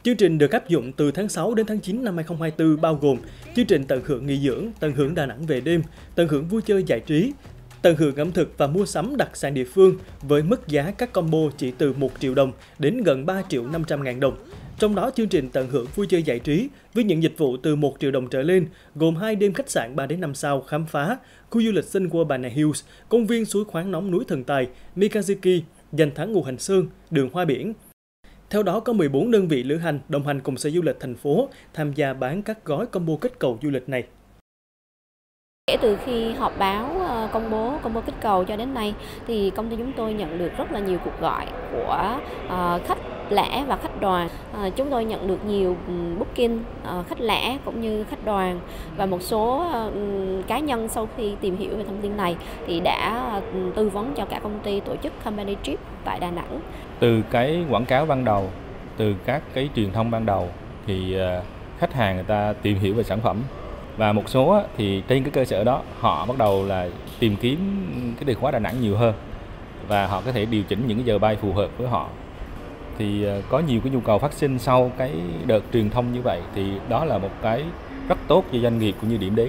Chương trình được áp dụng từ tháng 6 đến tháng 9 năm 2024 bao gồm chương trình tận hưởng nghỉ dưỡng, tận hưởng Đà Nẵng về đêm, tận hưởng vui chơi giải trí, tận hưởng ẩm thực và mua sắm đặc sản địa phương với mức giá các combo chỉ từ 1 triệu đồng đến gần 3 triệu 500 ngàn đồng. Trong đó, chương trình tận hưởng vui chơi giải trí với những dịch vụ từ 1 triệu đồng trở lên gồm 2 đêm khách sạn 3 đến 5 sao khám phá, khu du lịch Sun World Banana Hills, công viên suối khoáng nóng núi Thần Tài, Mikazuki, danh thắng Ngũ Hành Sơn, đường Hoa Biển. Theo đó, có 14 đơn vị lữ hành đồng hành cùng Sở Du lịch thành phố tham gia bán các gói combo kích cầu du lịch này. Kể từ khi họp báo công bố combo kích cầu cho đến nay thì công ty chúng tôi nhận được rất là nhiều cuộc gọi của khách lẻ và khách đoàn. Chúng tôi nhận được nhiều booking khách lẻ cũng như khách đoàn, và một số cá nhân sau khi tìm hiểu về thông tin này thì đã tư vấn cho cả công ty tổ chức company trip tại Đà Nẵng. Từ cái quảng cáo ban đầu, từ các cái truyền thông ban đầu thì khách hàng người ta tìm hiểu về sản phẩm. Và một số thì trên cái cơ sở đó họ bắt đầu là tìm kiếm cái từ khóa Đà Nẵng nhiều hơn, và họ có thể điều chỉnh những cái giờ bay phù hợp với họ. Thì có nhiều cái nhu cầu phát sinh sau cái đợt truyền thông như vậy, thì đó là một cái rất tốt cho doanh nghiệp cũng như điểm đến.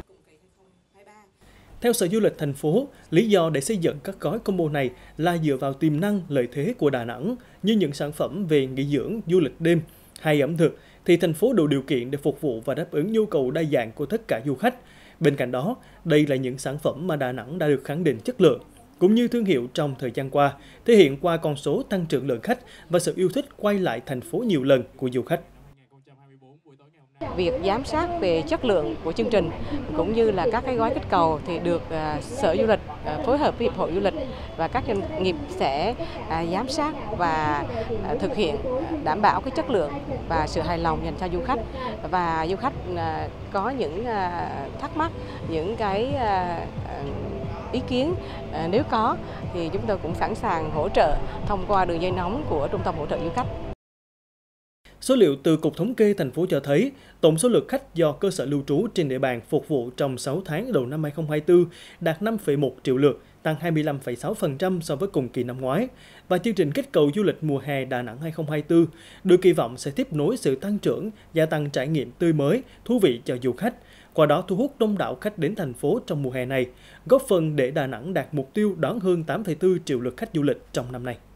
Theo Sở Du lịch thành phố, lý do để xây dựng các gói combo này là dựa vào tiềm năng lợi thế của Đà Nẵng như những sản phẩm về nghỉ dưỡng, du lịch đêm hay ẩm thực, thì thành phố đủ điều kiện để phục vụ và đáp ứng nhu cầu đa dạng của tất cả du khách. Bên cạnh đó, đây là những sản phẩm mà Đà Nẵng đã được khẳng định chất lượng, cũng như thương hiệu trong thời gian qua, thể hiện qua con số tăng trưởng lượng khách và sự yêu thích quay lại thành phố nhiều lần của du khách. Việc giám sát về chất lượng của chương trình cũng như là các cái gói kích cầu thì được Sở Du lịch phối hợp với Hiệp hội Du lịch và các doanh nghiệp sẽ giám sát và thực hiện đảm bảo cái chất lượng và sự hài lòng dành cho du khách. Và du khách có những thắc mắc, những cái ý kiến nếu có thì chúng tôi cũng sẵn sàng hỗ trợ thông qua đường dây nóng của Trung tâm hỗ trợ du khách. Số liệu từ Cục Thống kê thành phố cho thấy, tổng số lượt khách do cơ sở lưu trú trên địa bàn phục vụ trong 6 tháng đầu năm 2024 đạt 5,1 triệu lượt, tăng 25,6% so với cùng kỳ năm ngoái. Và chương trình kích cầu du lịch mùa hè Đà Nẵng 2024 được kỳ vọng sẽ tiếp nối sự tăng trưởng, gia tăng trải nghiệm tươi mới, thú vị cho du khách. Qua đó thu hút đông đảo khách đến thành phố trong mùa hè này, góp phần để Đà Nẵng đạt mục tiêu đón hơn 8,4 triệu lượt khách du lịch trong năm nay.